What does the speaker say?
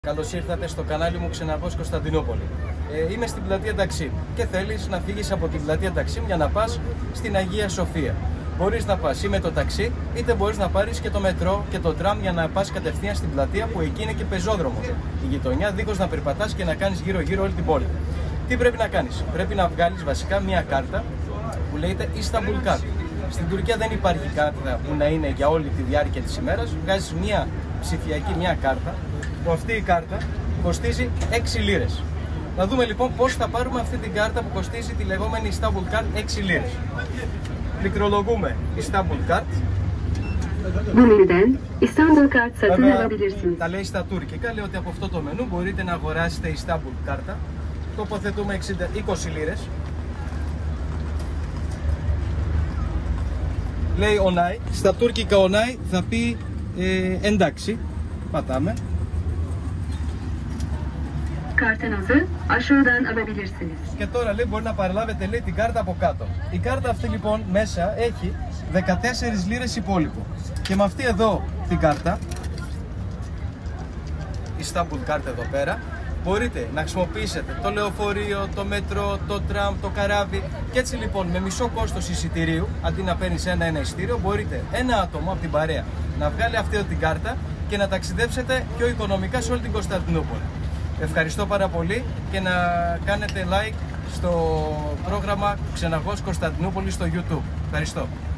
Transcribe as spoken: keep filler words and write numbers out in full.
Καλώς ήρθατε στο κανάλι μου Ξεναγός Κωνσταντινούπολη. Ε, είμαι στην πλατεία Ταξίμ και θέλεις να φύγεις από την πλατεία Ταξίμ για να πας στην Αγία Σοφία. Μπορείς να πας ή με το ταξί, είτε μπορείς να πάρεις και το μετρό και το τραμ για να πας κατευθείαν στην πλατεία, που εκεί είναι και πεζόδρομος. Η γειτονιά, δίχως να περπατάς και να κάνεις γύρω-γύρω όλη την πόλη. Τι πρέπει να κάνεις? Πρέπει να βγάλεις βασικά μια κάρτα που λέγεται Istanbul Card. Στην Τουρκία δεν υπάρχει κάρτα που να είναι για όλη τη διάρκεια της ημέρας. Βγάζεις μια ψηφιακή μια κάρτα, που αυτή η κάρτα κοστίζει έξι λίρες. Να δούμε λοιπόν πώς θα πάρουμε αυτή την κάρτα που κοστίζει τη λεγόμενη Istanbul Card έξι λίρες. Πληκτρολογούμε Istanbul Card. Istanbul Card satın alabilirsiniz. Τα λέει στα τουρκικά, λέει ότι από αυτό το μενού μπορείτε να αγοράσετε Istanbul κάρτα. Τοποθετούμε είκοσι λίρες. Λέει onay. Στα τουρκικά onay θα πει ε, εντάξει. Πατάμε. Kartın hazır. Aşağıdan alabilirsiniz. Και τώρα λέει μπορεί να παραλάβετε, λέει, την κάρτα από κάτω. Η κάρτα αυτή λοιπόν μέσα έχει δεκατέσσερις λίρες υπόλοιπο. Και με αυτή εδώ την κάρτα, η Istanbul Card εδώ πέρα, μπορείτε να χρησιμοποιήσετε το λεωφορείο, το μετρό, το τραμ, το καράβι. Και έτσι λοιπόν με μισό κόστος εισιτηρίου, αντί να παίρνεις ένα-ένα εισιτήριο, μπορείτε ένα άτομο από την παρέα να βγάλει αυτή εδώ την κάρτα και να ταξιδέψετε πιο οικονομικά σε όλη την Κωνσταντινούπολη. Ευχαριστώ πάρα πολύ και να κάνετε like στο πρόγραμμα Ξεναγός Κωνσταντινούπολη στο YouTube. Ευχαριστώ.